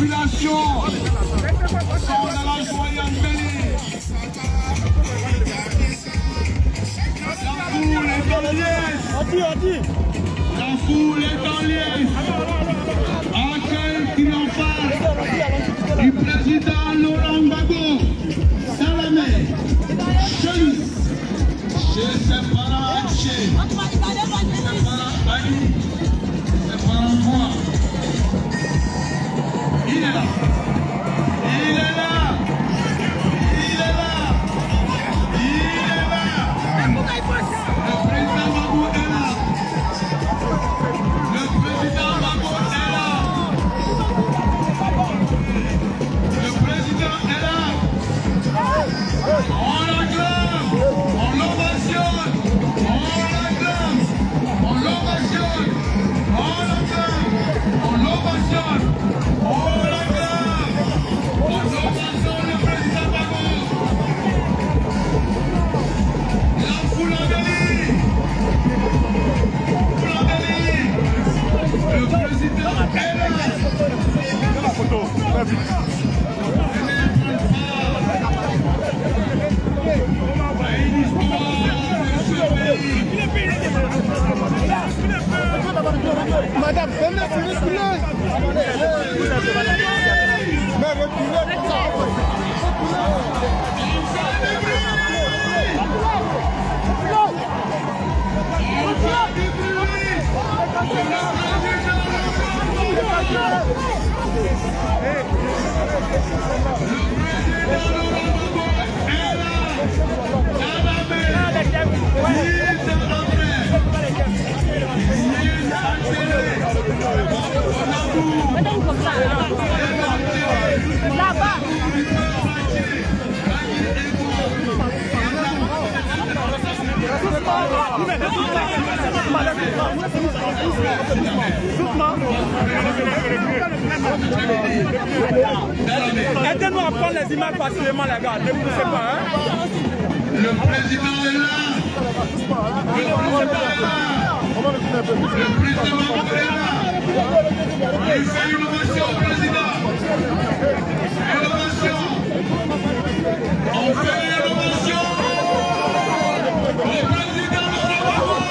population sont dans la joyeuse délire. La foule est en liesse. La foule est en liesse. Accueil triomphal du président Laurent Gbagbo. Salamé, chemise, chez ses parents, chez ses parents Ali, ses parents moi. Il est là. Il est là. Il est là. Il est là. Le président Gbagbo est là. Le président Gbagbo est là. Le président est là. On l'acclame. On l'ovationne. On l'acclame. On l'ovationne. On l'acclame. On l'ovationne. On l'acclame. On l'ovationne le président Gbagbo. La foule en délire. Foule en délire. Le président est là. La photo. Très vite. Madame, venez, reculez. Mais reculez. Là-bas. Aidez-nous à prendre les images facilement, les gars. Ne poussez pas, hein. Le président est là. Le président est là. Le président est là. On lui fait une ovation au président. Une ovation. On fait une ovation au président de la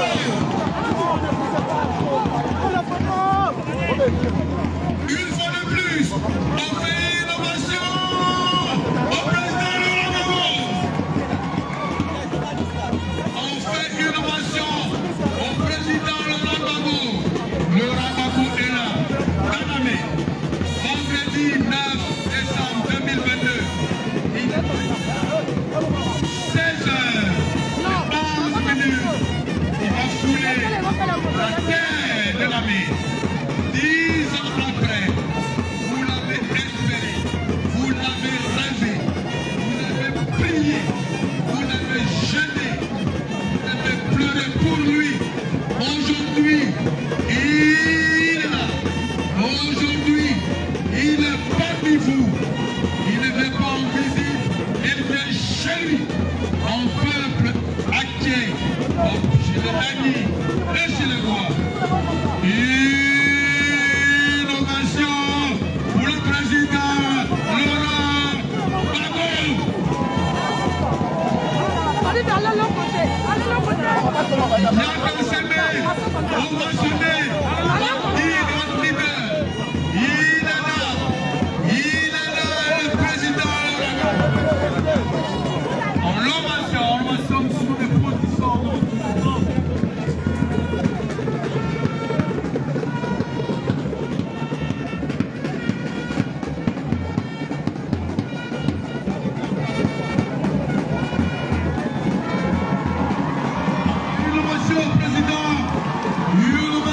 Une fois de plus, on fait une ovation au président de la On fait une ovation au président Laurent Gbagbo. Laurent Gbagbo est là. Kanamé, vendredi 9 décembre 2022. 16h, 11 minutes. Il va fouler la terre de la mer. 10 ans après, vous l'avez espéré, vous l'avez rêvé, vous l'avez prié, vous l'avez jeûné, vous avez pleuré pour lui. Aujourd'hui, il est là. Aujourd'hui, il est parmi vous. Il ne vient pas en visite, il vient chez lui, en peuple acquis, chez les amis et chez les rois. Une ovation pour le président Laurent Gbagbo. Allez vers l'autre côté. Allez l'autre côté. Il y a qu'un semé, ovationné, notre leader. Il est là. Il est là, le président Laurent Gbagbo. On l'ovation sur des positions. Une ovation au président. Une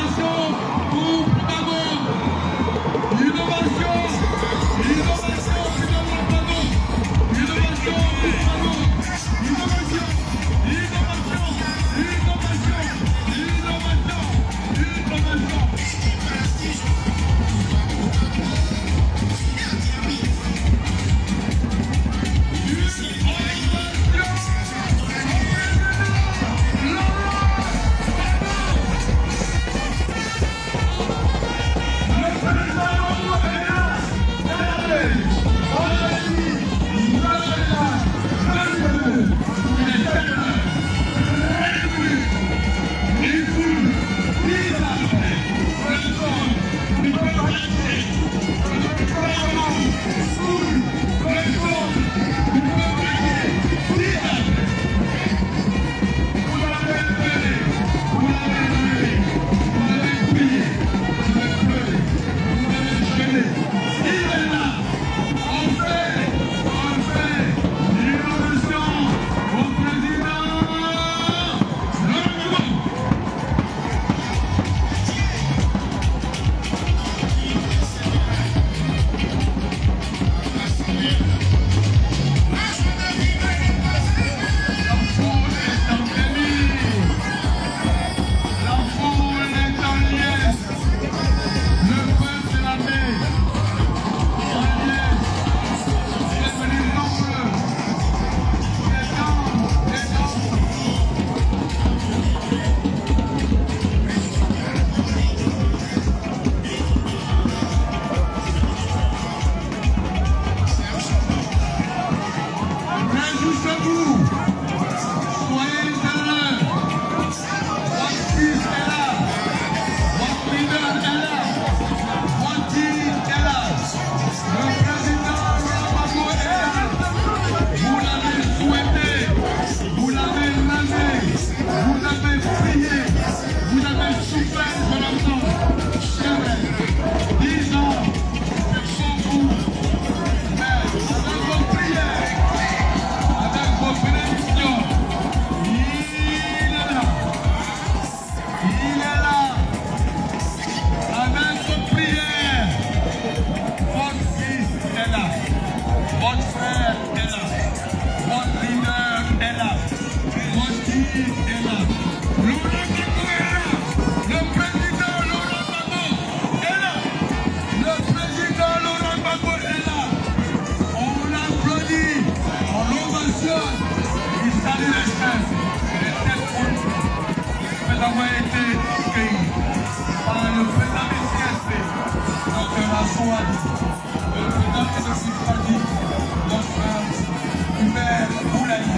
est là. Laurent Gbagbo est là. Le président Laurent Gbagbo est là. Le président Laurent Gbagbo est là. On l'applaudit, on l'ovationne. Il salue les chefs. Les chefs après avoir été accueillis par le président du CSP, Dr. Assouad, le président de ce parti, Dr. Hubert Boulaye.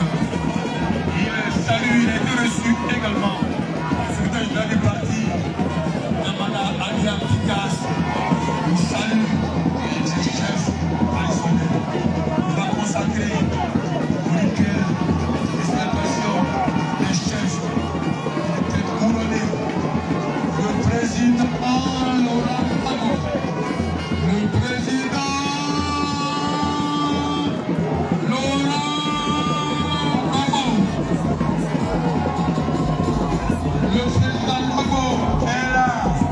Il salue, il a été reçu également par le secrétaire général du parti, Namana Alia Pikas. Il salue les chefs traditionnels. Il va consacrer pour lesquels les célébrations des chefs étaient couronnés. Le président Laurent Gbagbo, le président Laurent Gbagbo, le président Gbagbo est là.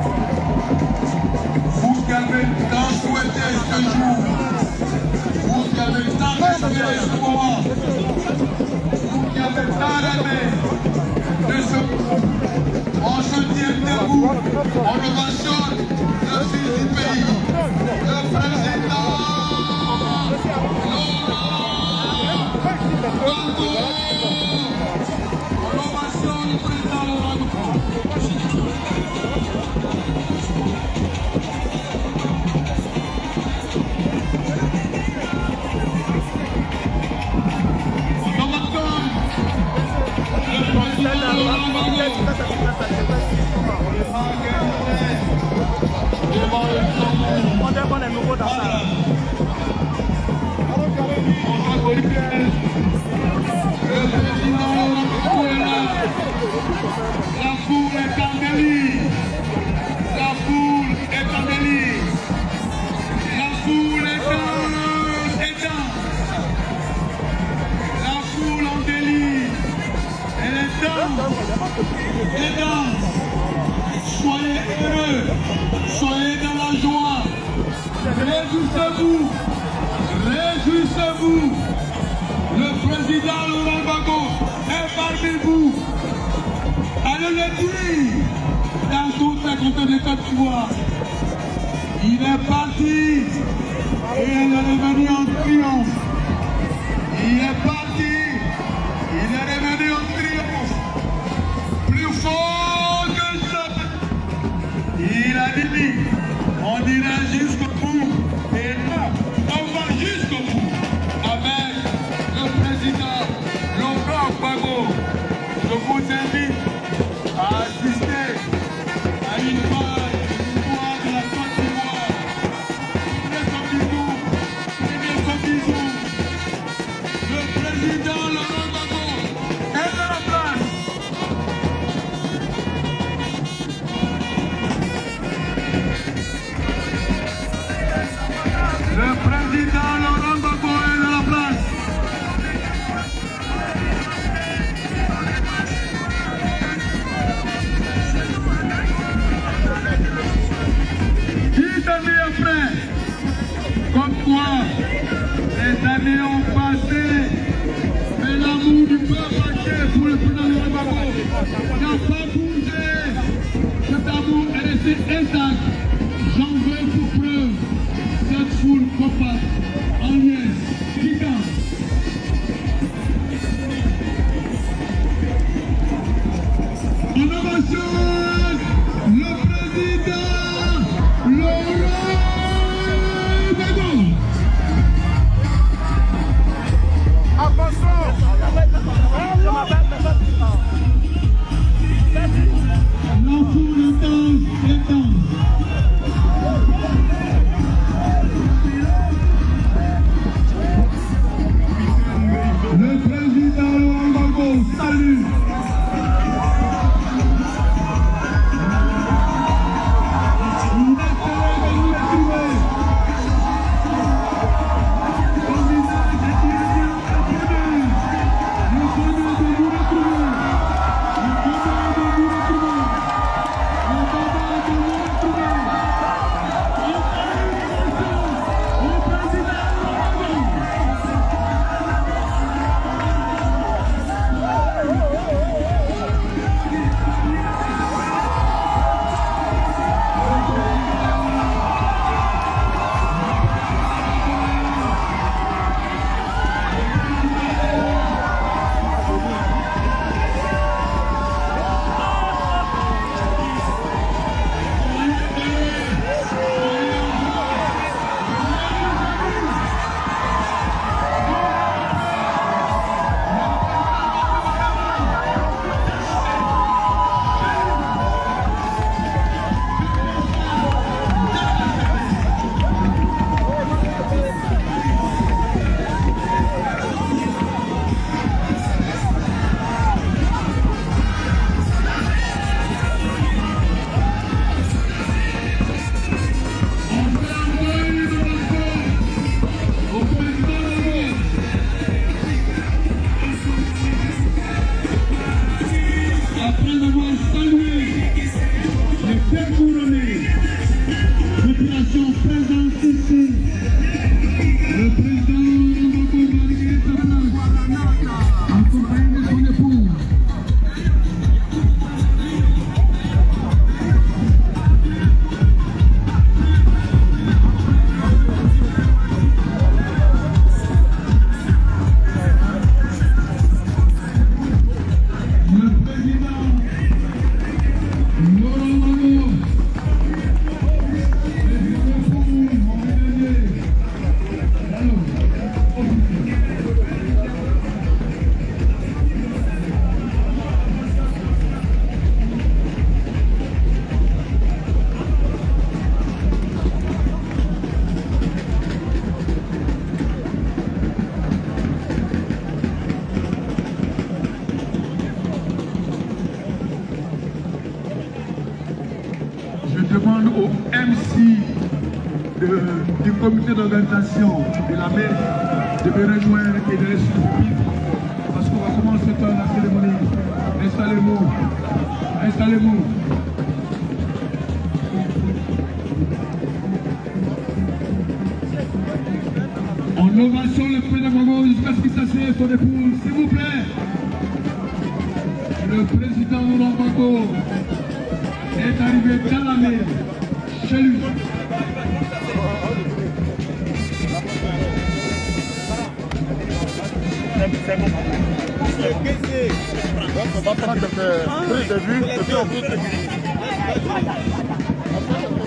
Vous qui avez tant souhaité ce jour, vous qui avez tant espéré ce moment, vous qui avez tant rêvé de ce moment, on se tient debout, on ovationne le fils du pays, le président Laurent Gbagbo. On ovationne le président Laurent Gbagbo. La foule est en délire. La foule est en délire. La foule est dense. La foule en délire. Elle est dense. Elle est dense. Soyez heureux. Soyez dans la joie. Réjouissez-vous. Réjouissez-vous. Le président Laurent Gbagbo est parmi vous. Allez le dire dans toutes les côtés de Côte d'Ivoire. Il est parti et il est revenu en triomphe. Il est parti, il est revenu en triomphe. Plus fort que jamais. Il a dit, on ira jusqu'au bout. Et là, on va jusqu'au bout. Avec le président Laurent Gbagbo. Je vous invite à assister à une vague victoire de la Côte d'Ivoire. Prenez son bisou. Le président Laurent Gbagbo est de la place. Le président Laurent Gbagbo est de la place. Comme quoi, les années ont passé, mais l'amour du peuple entier pour le président Laurent Gbagbo n'a pas bougé. Cet amour est resté intact. J'en veux pour preuve cette foule compacte, en liesse, gigante. En ovation, le président Laurent Gbagbo. Attention! La foule est dense, est dense. cette couronnée. Population présente ici. Le président Mboko va récupérer sa place, accompagné de son épouse. Je demande au MC du comité d'organisation de la messe de me rejoindre et de rester sur le pupitre parce qu'on va commencer la cérémonie. Installez-vous. Installez-vous. En ovation le président jusqu'à ce qu'il s'assied son épouse, s'il vous plaît. Le président Laurent Gbagbo est arrivé dans la mer, chez lui. On va prendre des prises de vue et puis on peut...